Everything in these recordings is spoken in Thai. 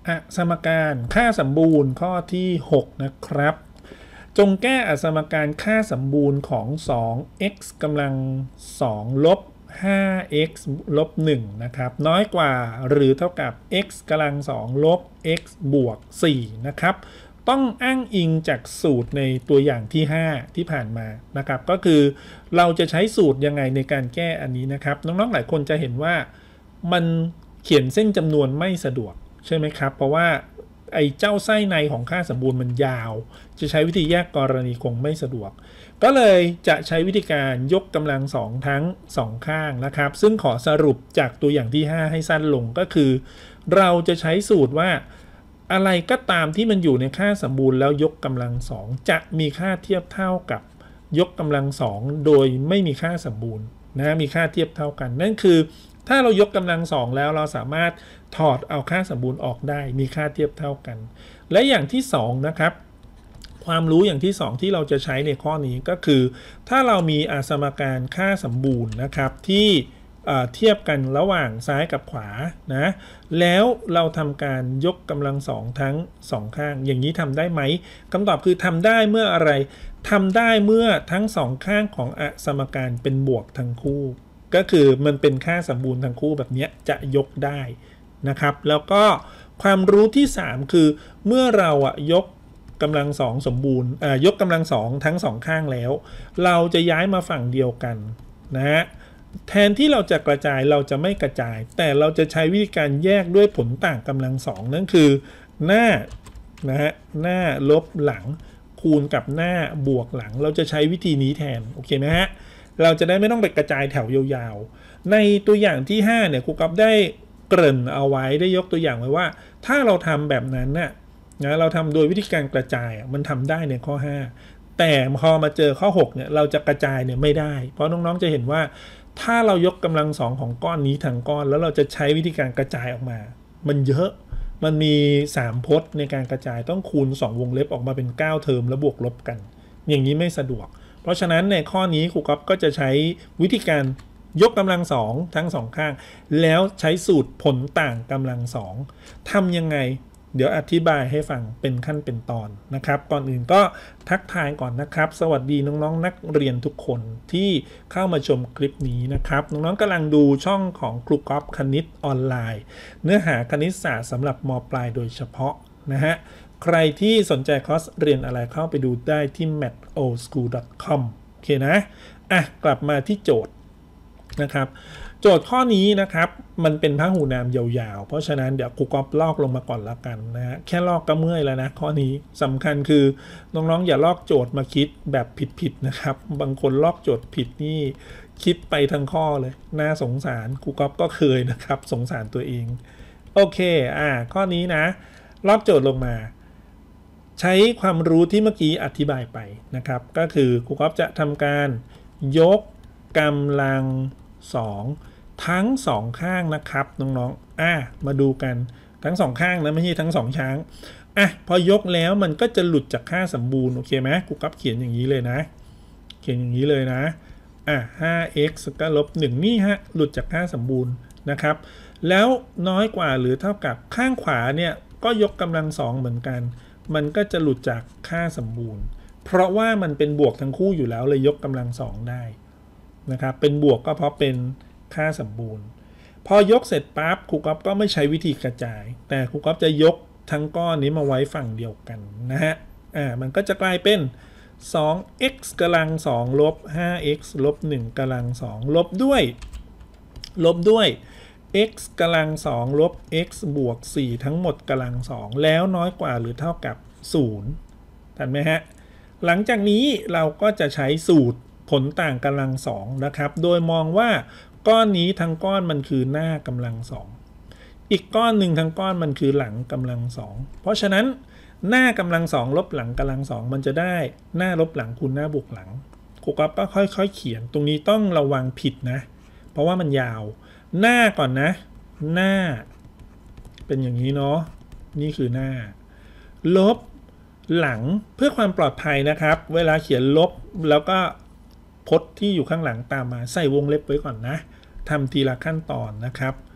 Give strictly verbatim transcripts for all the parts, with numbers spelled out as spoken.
อสมการค่าสมบูรณ์ข้อที่หกนะครับจงแก้อสมการค่าสมบูรณ์ของ สอง x กำลังสองลบ ห้า x ลบหนึ่งนะครับน้อยกว่าหรือเท่ากับ x กำลังสองลบ x บวกสี่นะครับต้องอ้างอิงจากสูตรในตัวอย่างที่ห้าที่ผ่านมานะครับก็คือเราจะใช้สูตรยังไงในการแก้อันนี้นะครับน้องๆหลายคนจะเห็นว่ามันเขียนเส้นจำนวนไม่สะดวกใช่ไหมครับเพราะว่าไอ้เจ้าไส้ในของค่าสมบูรณ์มันยาวจะใช้วิธีแยกกรณีคงไม่สะดวกก็เลยจะใช้วิธีการยกกำลังสองทั้งสองข้างนะครับซึ่งขอสรุปจากตัวอย่างที่ห้าให้สั้นลงก็คือเราจะใช้สูตรว่าอะไรก็ตามที่มันอยู่ในค่าสมบูรณ์แล้วยกกำลังสองจะมีค่าเทียบเท่ากับยกกำลังสองโดยไม่มีค่าสมบูรณ์นะมีค่าเทียบเท่ากันนั่นคือถ้าเรายกกำลังสองแล้วเราสามารถถอดเอาค่าสมบูรณ์ออกได้มีค่าเทียบเท่ากันและอย่างที่สองนะครับความรู้อย่างที่สองที่เราจะใช้ในข้อนี้ก็คือถ้าเรามีสมการค่าสมบูรณ์นะครับที่เทียบกันระหว่างซ้ายกับขวานะแล้วเราทำการยกกำลังสองทั้งสองข้างอย่างนี้ทำได้ไหมคำตอบคือทำได้เมื่ออะไรทำได้เมื่อทั้งสองข้างของสมการเป็นบวกทั้งคู่ก็คือมันเป็นค่าสมบูรณ์ทั้งคู่แบบนี้จะยกได้นะครับแล้วก็ความรู้ที่สามคือเมื่อเราอะยกกำลังสองสมบูรณ์ยกกำลังสองทั้งสองข้างแล้วเราจะย้ายมาฝั่งเดียวกันนะฮะแทนที่เราจะกระจายเราจะไม่กระจายแต่เราจะใช้วิธีการแยกด้วยผลต่างกำลังสองนั่นคือหน้านะฮะหน้าลบหลังคูณกับหน้าบวกหลังเราจะใช้วิธีนี้แทนโอเคไหมฮะเราจะได้ไม่ต้องไปกระจายแถวยาวๆในตัวอย่างที่ห้าเนี่ยครูก๊อฟได้เกริ่นเอาไว้ได้ยกตัวอย่างไว้ว่าถ้าเราทำแบบนั้นน่ะนะเราทำโดยวิธีการกระจายมันทำได้ในข้อห้าแต่พอมาเจอข้อหกเนี่ยเราจะกระจายเนี่ยไม่ได้เพราะน้องๆจะเห็นว่าถ้าเรายกกำลังสองของก้อนนี้ทั้งก้อนแล้วเราจะใช้วิธีการกระจายออกมามันเยอะมันมีสามพจน์ในการกระจายต้องคูณสองวงเล็บออกมาเป็นเก้าเทอมแล้วบวกลบกันอย่างนี้ไม่สะดวกเพราะฉะนั้นในข้อนี้ครูก๊อฟก็จะใช้วิธีการยกกำลังสองทั้งสองข้างแล้วใช้สูตรผลต่างกำลังสองทำยังไงเดี๋ยวอธิบายให้ฟังเป็นขั้นเป็นตอนนะครับก่อนอื่นก็ทักทายก่อนนะครับสวัสดีน้องๆ น, นักเรียนทุกคนที่เข้ามาชมคลิปนี้นะครับน้องๆกำลังดูช่องของครูก๊อฟคณิตออนไลน์เนื้อหาคณิตศาสตร์สำหรับม.ปลายโดยเฉพาะนะฮะใครที่สนใจคอร์สเรียนอะไรเข้าไปดูได้ที่ แมทโอสคูล ดอท คอม โอเคนะอ่ะกลับมาที่โจทย์นะครับโจทย์ข้อนี้นะครับมันเป็นพหูนามยาวๆเพราะฉะนั้นเดี๋ยวครูก๊อฟลอกลงมาก่อนละกันนะฮะแค่ลอกก็เมื่อยแล้วนะข้อนี้สำคัญคือน้องๆอย่าลอกโจทย์มาคิดแบบผิดๆนะครับบางคนลอกโจทย์ผิดนี่คิดไปทั้งข้อเลยน่าสงสารครูก๊อฟก็เคยนะครับสงสารตัวเองโอเคอ่าข้อนี้นะลอกโจทย์ลงมาใช้ความรู้ที่เมื่อกี้อธิบายไปนะครับก็คือครูก๊อฟจะทำการยกกำลังสองทั้งสองข้างนะครับน้องๆอ่ะมาดูกันทั้งสองข้างนะไม่ใช่ทั้งสองช้างอ่ะพอยกแล้วมันก็จะหลุดจากค่าสมบูรณ์โอเคไหมครูก๊อฟเขียนอย่างนี้เลยนะเขียนอย่างนี้เลยนะอ่ะ ห้า x ก็ลบหนึ่งนี่ฮะหลุดจากค่าสมบูรณ์นะครับแล้วน้อยกว่าหรือเท่ากับข้างขวาเนี่ยก็ยกกำลังสองเหมือนกันมันก็จะหลุดจากค่าสมบูรณ์เพราะว่ามันเป็นบวกทั้งคู่อยู่แล้วเลยยกกำลังสองได้นะครับเป็นบวกก็เพราะเป็นค่าสมบูรณ์พอยกเสร็จปั๊บครูก๊อฟก็ไม่ใช้วิธีกระจายแต่ครูก๊อฟจะยกทั้งก้อนนี้มาไว้ฝั่งเดียวกันนะฮะอ่ามันก็จะกลายเป็น สอง x กำลังสองลบ ห้า x ลบหนึ่งกำลังสองลบด้วยลบด้วย x กำลังสองลบ x บวกสี่ทั้งหมดกำลังสองแล้วน้อยกว่าหรือเท่ากับศูนย์ทันไหมฮะหลังจากนี้เราก็จะใช้สูตรผลต่างกำลังสองนะครับโดยมองว่าก้อนนี้ทั้งก้อนมันคือหน้ากำลังสองอีกก้อนหนึ่งทั้งก้อนมันคือหลังกำลังสองเพราะฉะนั้นหน้ากำลังสองลบหลังกำลังสองมันจะได้หน้าลบหลังคูณหน้าบวกหลังครูก๊อฟก็ค่อยๆเขียนตรงนี้ต้องระวังผิดนะเพราะว่ามันยาวหน้าก่อนนะหน้าเป็นอย่างนี้เนาะนี่คือหน้าลบหลังเพื่อความปลอดภัยนะครับเวลาเขียนลบแล้วก็พจน์ที่อยู่ข้างหลังตามมาใส่วงเล็บไว้ก่อนนะทำทีละขั้นตอนนะครับ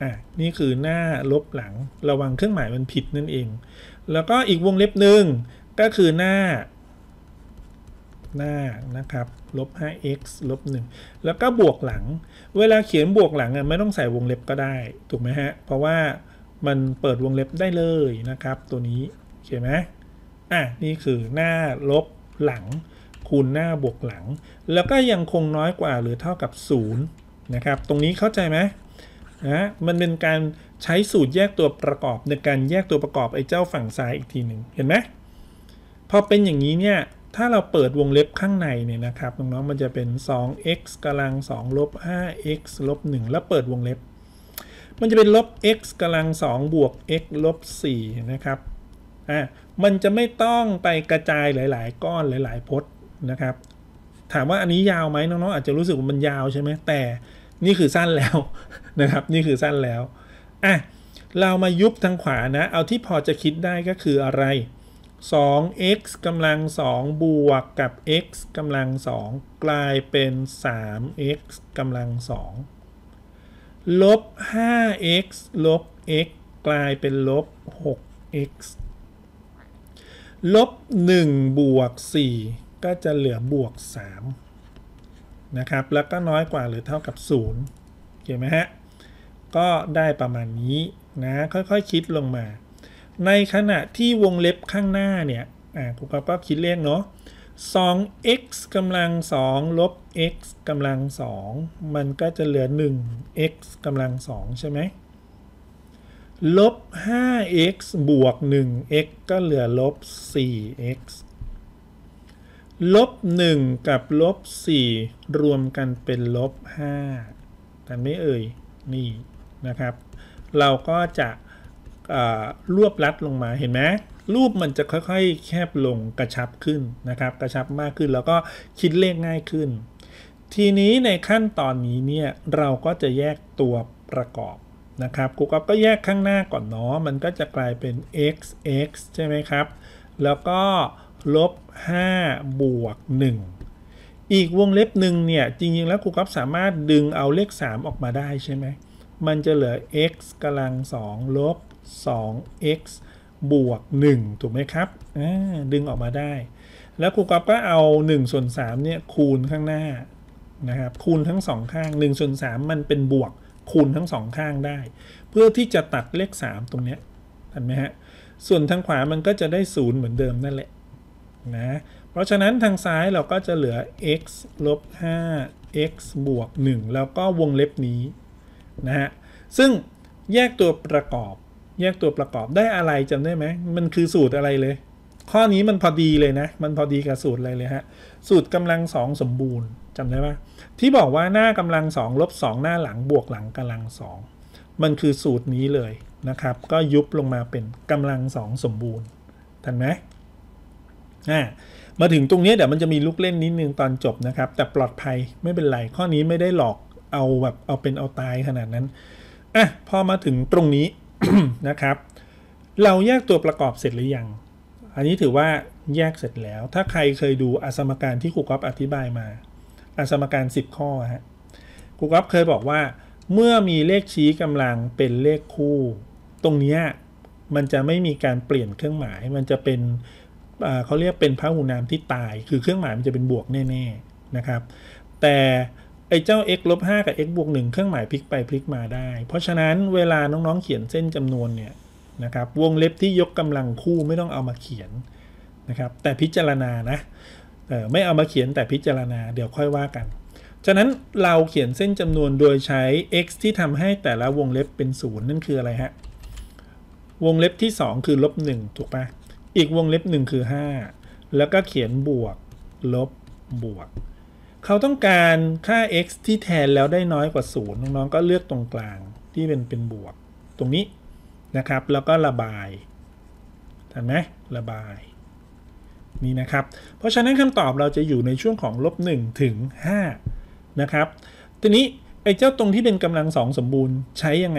อ่ะนี่คือหน้าลบหลังระวังเครื่องหมายมันผิดนั่นเองแล้วก็อีกวงเล็บหนึ่งก็คือหน้าหน้านะครับลบ ห้า เอ็กซ์ ลบหนึ่งแล้วก็บวกหลังเวลาเขียนบวกหลังไม่ต้องใส่วงเล็บก็ได้ถูกไหมฮะเพราะว่ามันเปิดวงเล็บได้เลยนะครับตัวนี้โอเคไหมอ่ะนี่คือหน้าลบหลังคูณหน้าบวกหลังแล้วก็ยังคงน้อยกว่าหรือเท่ากับศูนย์นะครับตรงนี้เข้าใจไหมนะมันเป็นการใช้สูตรแยกตัวประกอบในการแยกตัวประกอบไอ้เจ้าฝั่งซ้ายอีกทีหนึ่งเห็นไหมพอเป็นอย่างนี้เนี่ยถ้าเราเปิดวงเล็บข้างในเนี่ยนะครับน้องๆมันจะเป็น สอง เอ็กซ์ กำลัง สอง ลบ ห้า เอ็กซ์ ลบ หนึ่งแล้วเปิดวงเล็บมันจะเป็นลบ x กำลัง สอง บวก x ลบ สี่นะครับอ่ะมันจะไม่ต้องไปกระจายหลายๆก้อนหลายๆพจน์นะครับถามว่าอันนี้ยาวไหมน้องๆอาจจะรู้สึกว่ามันยาวใช่ไหมแต่นี่คือสั้นแล้วนะครับนี่คือสั้นแล้วอ่ะเรามายุบทางขวานะเอาที่พอจะคิดได้ก็คืออะไร สอง เอ็กซ์ กำลัง สอง บวกกับ x กำลัง สอง กลายเป็น สาม เอ็กซ์ กำลัง สอง ลบ ห้า เอ็กซ์ ลบ x กลายเป็นลบ หก เอ็กซ์ ลบ หนึ่ง บวก สี่ ก็จะเหลือบวก สามนะครับแล้วก็น้อยกว่าหรือเท่ากับศูนย์เห็นไหมฮะก็ได้ประมาณนี้นะค่อยๆ ค, คิดลงมาในขณะที่วงเล็บข้างหน้าเนี่ยอ่าครูก็คิดเลขเนาะ สอง เอ็กซ์ กำลัง สอง ลบ x กำลัง สองมันก็จะเหลือ หนึ่ง x กำลัง สองใช่ไหมลบ ห้า เอ็กซ์ บวก หนึ่ง x ก็เหลือลบ สี่ x ลบ หนึ่ง กับลบ สี่ รวมกันเป็นลบ ห้าแต่ไม่เอ่ยนี่นะครับเราก็จะรวบลัดลงมาเห็นไหมรูปมันจะค่อยๆแคบลงกระชับขึ้นนะครับกระชับมากขึ้นแล้วก็คิดเลขง่ายขึ้นทีนี้ในขั้นตอนนี้เนี่ยเราก็จะแยกตัวประกอบนะครับครูก๊อฟก็แยกข้างหน้าก่อนเนาะมันก็จะกลายเป็น x x ใช่ไหมครับแล้วก็ลบ ห้า บวก หนึ่งอีกวงเล็บหนึ่งเนี่ยจริงๆแล้วครูก๊อฟสามารถดึงเอาเลขสามออกมาได้ใช่ไหมมันจะเหลือ x กำลัง สอง ลบ สอง x บวก หนึ่งถูกไหมครับดึงออกมาได้แล้วครูก๊อฟก็เอา หนึ่ง ส่วน สาม เนี่ยคูณข้างหน้านะครับคูณทั้งสองข้าง หนึ่ง ส่วน สาม มันเป็นบวกคูณทั้งสองข้างได้เพื่อที่จะตัดเลขสามตรงเนี้ยเห็นไหมฮะส่วนทางขวามันก็จะได้ศูนย์เหมือนเดิมนั่นแหละนะเพราะฉะนั้นทางซ้ายเราก็จะเหลือ x ลบ ห้า x บวก หนึ่งแล้วก็วงเล็บนี้นะฮะซึ่งแยกตัวประกอบแยกตัวประกอบได้อะไรจำได้ไหมมันคือสูตรอะไรเลยข้อนี้มันพอดีเลยนะมันพอดีกับสูตรอะไรเลยฮะสูตรกำลังสองสมบูรณ์จำได้ปะที่บอกว่าหน้ากำลังสองลบสองหน้าหลังบวกหลังกำลังสองมันคือสูตรนี้เลยนะครับก็ยุบลงมาเป็นกำลังสองสมบูรณ์ทันไหมอ่ามาถึงตรงนี้เดี๋ยวมันจะมีลูกเล่นนิดนึงตอนจบนะครับแต่ปลอดภัยไม่เป็นไรข้อนี้ไม่ได้หลอกเอาแบบเอาเป็นเอาตายขนาดนั้นอ่ะพอมาถึงตรงนี้ นะครับเราแยกตัวประกอบเสร็จหรือยังอันนี้ถือว่าแยกเสร็จแล้วถ้าใครเคยดูอสมการที่ครูก๊อฟอธิบายมาอสมการสิบข้อฮะครูก๊อฟเคยบอกว่าเมื่อมีเลขชี้กำลังเป็นเลขคู่ตรงนี้มันจะไม่มีการเปลี่ยนเครื่องหมายมันจะเป็นเขาเรียกเป็นพหูนามที่ตายคือเครื่องหมายมันจะเป็นบวกแน่ๆนะครับแต่ไอ้เจ้า x ลบ ห้า กับ x บวก หนึ่งเครื่องหมายพลิกไปพลิกมาได้เพราะฉะนั้นเวลาน้องๆเขียนเส้นจำนวนเนี่ยนะครับวงเล็บที่ยกกำลังคู่ไม่ต้องเอามาเขียนนะครับแต่พิจารณานะเออไม่เอามาเขียนแต่พิจารณาเดี๋ยวค่อยว่ากันฉะนั้นเราเขียนเส้นจำนวนโดยใช้ x ที่ทำให้แต่ละวงเล็บเป็นศูนย์นั่นคืออะไรฮะวงเล็บที่สองคือลบหนึ่งถูกปะอีกวงเล็บหนึ่งคือห้าแล้วก็เขียนบวกลบบวกเขาต้องการค่า x ที่แทนแล้วได้น้อยกว่าศูนย์น้องๆก็เลือกตรงกลางที่เป็นเป็นบวกตรงนี้นะครับแล้วก็ระบายเห็นไหมระบายนี่นะครับเพราะฉะนั้นคำตอบเราจะอยู่ในช่วงของลบหนึ่งถึงห้านะครับทีนี้ไอ้เจ้าตรงที่เป็นกำลังสองสมบูรณ์ใช้ยังไง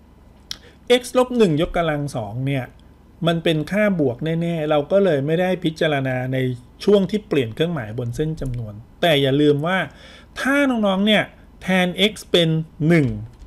x ลบหนึ่งยกกำลังสองเนี่ยมันเป็นค่าบวกแน่ๆเราก็เลยไม่ได้พิจารณาในช่วงที่เปลี่ยนเครื่องหมายบนเส้นจำนวนแต่อย่าลืมว่าถ้าน้องๆเนี่ยแทน x เป็นหนึ่ง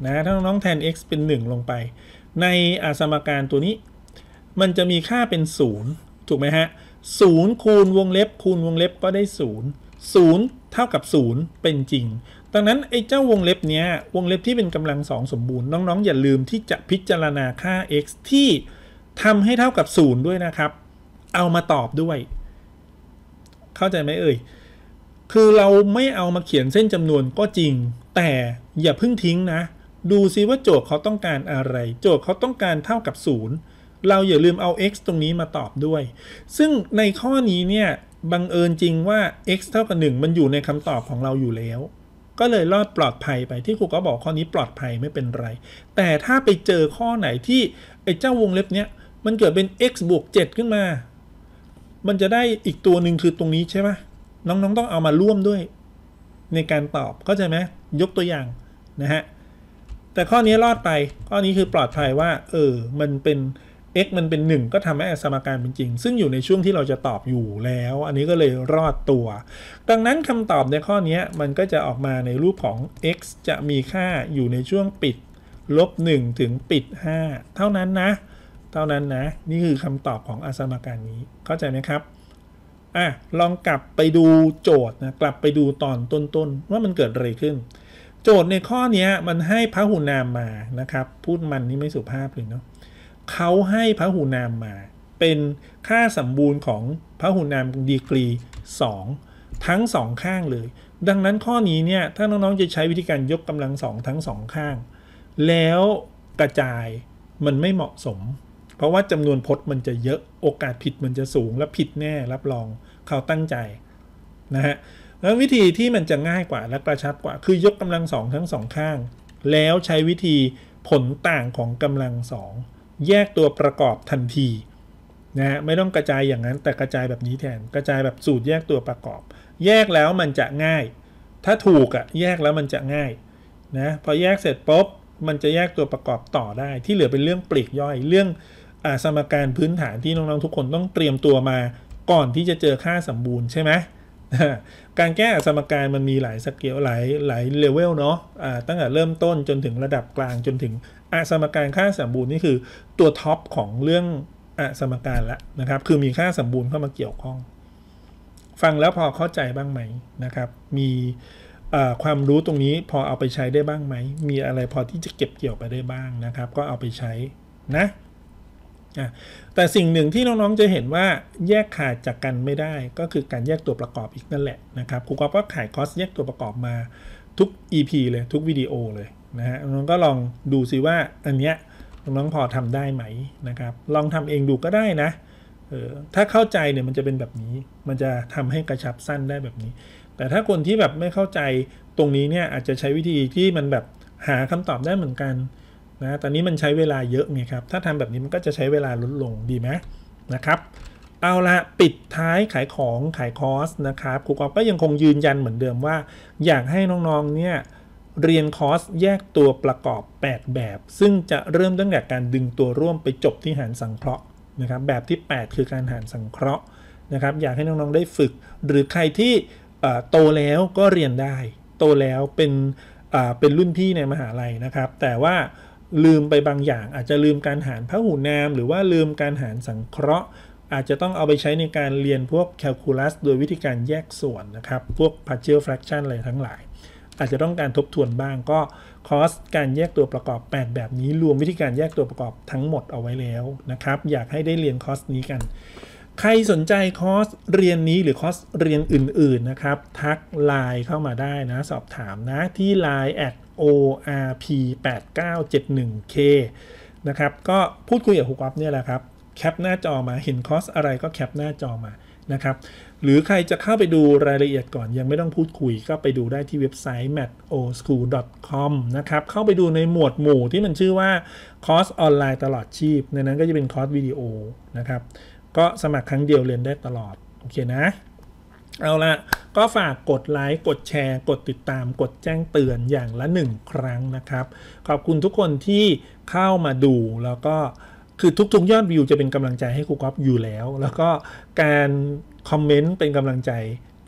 นะถ้าน้องๆแทน x เป็นหนึ่งลงไปในสมการตัวนี้มันจะมีค่าเป็นศูนย์ถูกไหมฮะศูนย์คูณวงเล็บคูณวงเล็บก็ได้ศูนย์ ศูนย์เท่ากับศูนย์เป็นจริงดังนั้นไอ้เจ้าวงเล็บเนี้ยวงเล็บที่เป็นกำลังสองสมบูรณ์น้องๆอย่าลืมที่จะพิจารณาค่า x ที่ทำให้เท่ากับศูนย์ด้วยนะครับเอามาตอบด้วยเข้าใจไหมเอ่ยคือเราไม่เอามาเขียนเส้นจำนวนก็จริงแต่อย่าเพิ่งทิ้งนะดูซิว่าโจทย์เขาต้องการอะไรโจทย์เขาต้องการเท่ากับศูนย์เราอย่าลืมเอา x ตรงนี้มาตอบด้วยซึ่งในข้อนี้เนี่ยบังเอิญจริงว่า x เท่ากับหนึ่งมันอยู่ในคำตอบของเราอยู่แล้วก็เลยรอดปลอดภัยไปที่ครูก็บอกข้อนี้ปลอดภัยไม่เป็นไรแต่ถ้าไปเจอข้อไหนที่ไอ้เจ้าวงเล็บเนี้ยมันเกิดเป็น x บวกเจ็ดขึ้นมามันจะได้อีกตัวหนึ่งคือตรงนี้ใช่ไหมน้องๆต้องเอามาร่วมด้วยในการตอบเข้าใจไหมยกตัวอย่างนะฮะแต่ข้อนี้รอดไปข้อนี้คือปลอดภัยว่าเออมันเป็น x มันเป็นหนึ่งก็ทำให้สมการเป็นจริงซึ่งอยู่ในช่วงที่เราจะตอบอยู่แล้วอันนี้ก็เลยรอดตัวดังนั้นคำตอบในข้อนี้มันก็จะออกมาในรูปของ x จะมีค่าอยู่ในช่วงปิดลบหนึ่งถึงปิดห้าเท่านั้นนะเท่านั้นนะนี่คือคำตอบของสมการนี้เข้าใจไหมครับอ่ะลองกลับไปดูโจทย์นะกลับไปดูตอนต้นๆว่ามันเกิดอะไรขึ้นโจทย์ในข้อนี้มันให้พหุนามมานะครับพูดมันนี่ไม่สุภาพเลยเนาะเขาให้พหุนามมาเป็นค่าสมบูรณ์ของพหุนามดีกรีสองทั้งสองข้างเลยดังนั้นข้อนี้เนี่ยถ้าน้องๆจะใช้วิธีการยกกำลังสองทั้งสองข้างแล้วกระจายมันไม่เหมาะสมเพราะว่าจำนวนพจน์มันจะเยอะโอกาสผิดมันจะสูงและผิดแน่รับรองเขาตั้งใจนะฮะแล้ววิธีที่มันจะง่ายกว่าและกระชับกว่าคือยกกำลังสองทั้งสองข้างแล้วใช้วิธีผลต่างของกำลังสองแยกตัวประกอบทันทีนะฮะไม่ต้องกระจายอย่างนั้นแต่กระจายแบบนี้แทนกระจายแบบสูตรแยกตัวประกอบแยกแล้วมันจะง่ายถ้าถูกอะแยกแล้วมันจะง่ายนะพอแยกเสร็จปุ๊บมันจะแยกตัวประกอบต่อได้ที่เหลือเป็นเรื่องปลีกย่อยเรื่องอ่าสมการพื้นฐานที่น้องๆทุกคนต้องเตรียมตัวมาก่อนที่จะเจอค่าสมบูรณ์ใช่ไหมการแก้สมการมันมีหลายสเกลหลายหลายเลเวลเนาะอ่าตั้งแต่เริ่มต้นจนถึงระดับกลางจนถึงอ่าสมการค่าสมบูรณ์นี่คือตัวท็อปของเรื่องอ่าสมการละนะครับคือมีค่าสมบูรณ์เข้ามาเกี่ยวข้องฟังแล้วพอเข้าใจบ้างไหมนะครับมีความรู้ตรงนี้พอเอาไปใช้ได้บ้างไหมมีอะไรพอที่จะเก็บเกี่ยวไปได้บ้างนะครับก็เอาไปใช้นะแต่สิ่งหนึ่งที่น้องๆจะเห็นว่าแยกขาดจากกันไม่ได้ก็คือการแยกตัวประกอบอีกนั่นแหละนะครับครูก๊อฟก็ขายคอร์สแยกตัวประกอบมาทุก อี พี เลยทุกวิดีโอเลยนะฮะน้องก็ลองดูซิว่าอันเนี้ยน้องพอทำได้ไหมนะครับลองทำเองดูก็ได้นะเออถ้าเข้าใจเนี่ยมันจะเป็นแบบนี้มันจะทำให้กระชับสั้นได้แบบนี้แต่ถ้าคนที่แบบไม่เข้าใจตรงนี้เนี่ยอาจจะใช้วิธีที่มันแบบหาคำตอบได้เหมือนกันนะตอนนี้มันใช้เวลาเยอะไงครับถ้าทำแบบนี้มันก็จะใช้เวลาลดลงดีไหมนะครับเอาละปิดท้ายขายของขายคอร์สนะครับครูก๊อฟก็ยังคงยืนยันเหมือนเดิมว่าอยากให้น้องๆเนี่ยเรียนคอร์สแยกตัวประกอบแปดแบบซึ่งจะเริ่มตั้งแต่การดึงตัวร่วมไปจบที่หารสังเคราะห์นะครับแบบที่แปดคือการหารสังเคราะห์นะครับอยากให้น้องๆได้ฝึกหรือใครที่โตแล้วก็เรียนได้โตแล้วเป็นเป็นรุ่นพี่ในมหาลัยนะครับแต่ว่าลืมไปบางอย่างอาจจะลืมการหารพหุนามหรือว่าลืมการหารสังเคราะห์อาจจะต้องเอาไปใช้ในการเรียนพวกแคลคูลัสโดยวิธีการแยกส่วนนะครับพวก partial fraction อะไรทั้งหลายอาจจะต้องการทบทวนบ้างก็คอร์สการแยกตัวประกอบแปดแบบนี้รวมวิธีการแยกตัวประกอบทั้งหมดเอาไว้แล้วนะครับอยากให้ได้เรียนคอร์สนี้กันใครสนใจคอร์สเรียนนี้หรือคอร์สเรียนอื่นๆนะครับทักไลน์เข้ามาได้นะสอบถามนะที่ ไลน์ แอท โอ อาร์ พี แปดเก้าเจ็ดหนึ่ง เค นะครับก็พูดคุยกับครูก๊อฟเนี่ยแหละครับแคปหน้าจอมาเห็นคอร์สอะไรก็แคปหน้าจอมานะครับหรือใครจะเข้าไปดูรายละเอียดก่อนยังไม่ต้องพูดคุยก็ไปดูได้ที่เว็บไซต์ แมท โอ สคูล ดอท คอม นะครับเข้าไปดูในหมวดหมู่ที่มันชื่อว่าคอร์สออนไลน์ตลอดชีพในนั้นก็จะเป็นคอร์สวิดีโอนะครับก็สมัครครั้งเดียวเรียนได้ตลอดโอเคนะเอาละก็ฝากกดไลค์กดแชร์กดติดตามกดแจ้งเตือนอย่างละหนึ่งครั้งนะครับขอบคุณทุกคนที่เข้ามาดูแล้วก็คือทุกๆยอดวิวจะเป็นกำลังใจให้ครูก๊อฟอยู่แล้วแล้วก็การคอมเมนต์เป็นกำลังใจ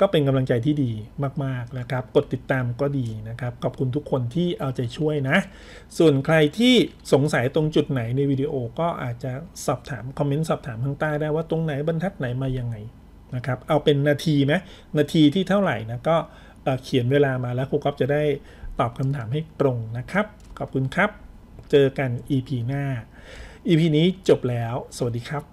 ก็เป็นกำลังใจที่ดีมากๆนะครับกดติดตามก็ดีนะครับขอบคุณทุกคนที่เอาใจช่วยนะส่วนใครที่สงสัยตรงจุดไหนในวิดีโอก็อาจจะสอบถามคอมเมนต์สอบถามข้างใต้ได้ว่าตรงไหนบรรทัดไหนมายังไงนะครับเอาเป็นนาทีไหมนาทีที่เท่าไหร่นะก็เขียนเวลามาแล้วครูก๊อฟจะได้ตอบคำถามให้ตรงนะครับขอบคุณครับเจอกัน อี พี หน้า อี พี นี้จบแล้วสวัสดีครับ